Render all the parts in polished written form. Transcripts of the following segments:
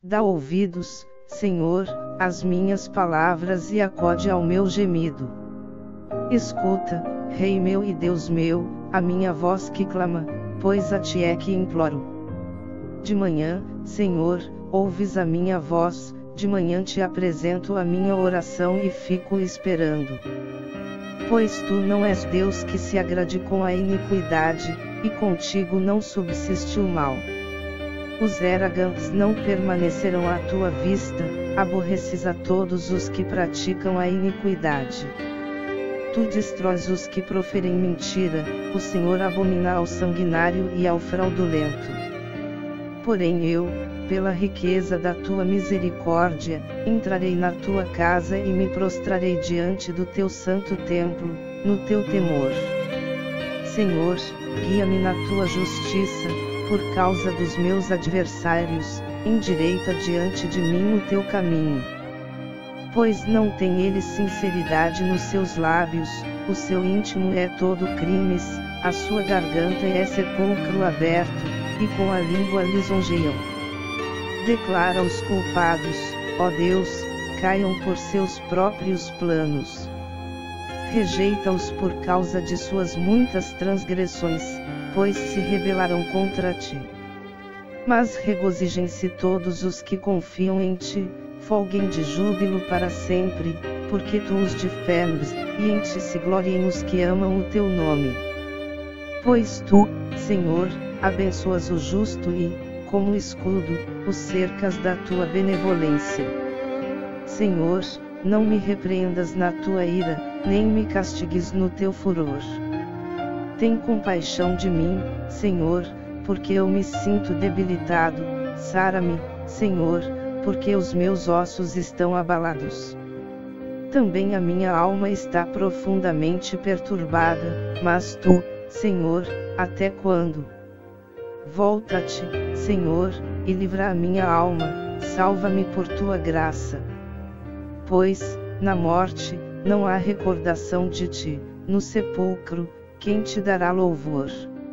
Dá ouvidos, Senhor, às minhas palavras e acode ao meu gemido. Escuta, Rei meu e Deus meu, a minha voz que clama, pois a ti é que imploro. De manhã, Senhor, ouves a minha voz, de manhã te apresento a minha oração e fico esperando. Pois tu não és Deus que se agrade com a iniquidade, e contigo não subsiste o mal. Os arrogantes não permanecerão à tua vista, aborreces a todos os que praticam a iniquidade. Tu destróis os que proferem mentira, o Senhor abomina ao sanguinário e ao fraudulento. Porém eu, pela riqueza da tua misericórdia, entrarei na tua casa e me prostrarei diante do teu santo templo, no teu temor. Senhor, guia-me na tua justiça, por causa dos meus adversários, endireita diante de mim o teu caminho. Pois não tem ele sinceridade nos seus lábios, o seu íntimo é todo crimes, a sua garganta é sepulcro aberto, e com a língua lisonjeiam. Declara os culpados, ó Deus, caiam por seus próprios planos. Rejeita-os por causa de suas muitas transgressões, pois se rebelaram contra ti. Mas regozijem-se todos os que confiam em ti, folguem de júbilo para sempre, porque tu os defendes, e em ti se gloriem os que amam o teu nome. Pois tu, Senhor, abençoas o justo e, como escudo, os cercas da tua benevolência. Senhor, não me repreendas na tua ira, nem me castigues no teu furor. Tem compaixão de mim, Senhor, porque eu me sinto debilitado, sara-me, Senhor, porque os meus ossos estão abalados. Também a minha alma está profundamente perturbada, mas tu, Senhor, até quando? Volta-te, Senhor, e livra a minha alma, salva-me por tua graça. Pois, na morte, não há recordação de ti, no sepulcro, quem te dará louvor?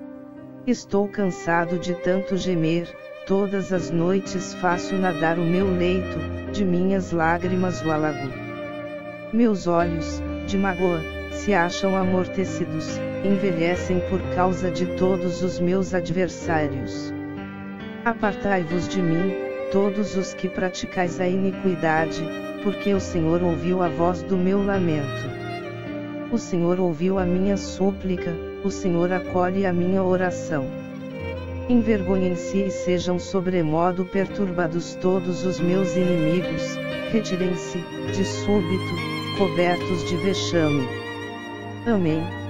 Estou cansado de tanto gemer, todas as noites faço nadar o meu leito, de minhas lágrimas o alago. Meus olhos, de mágoa, se acham amortecidos, envelhecem por causa de todos os meus adversários. Apartai-vos de mim, todos os que praticais a iniquidade, porque o Senhor ouviu a voz do meu lamento. O Senhor ouviu a minha súplica, o Senhor acolhe a minha oração. Envergonhem-se e sejam sobremodo perturbados todos os meus inimigos, retirem-se, de súbito, cobertos de vexame. Amém.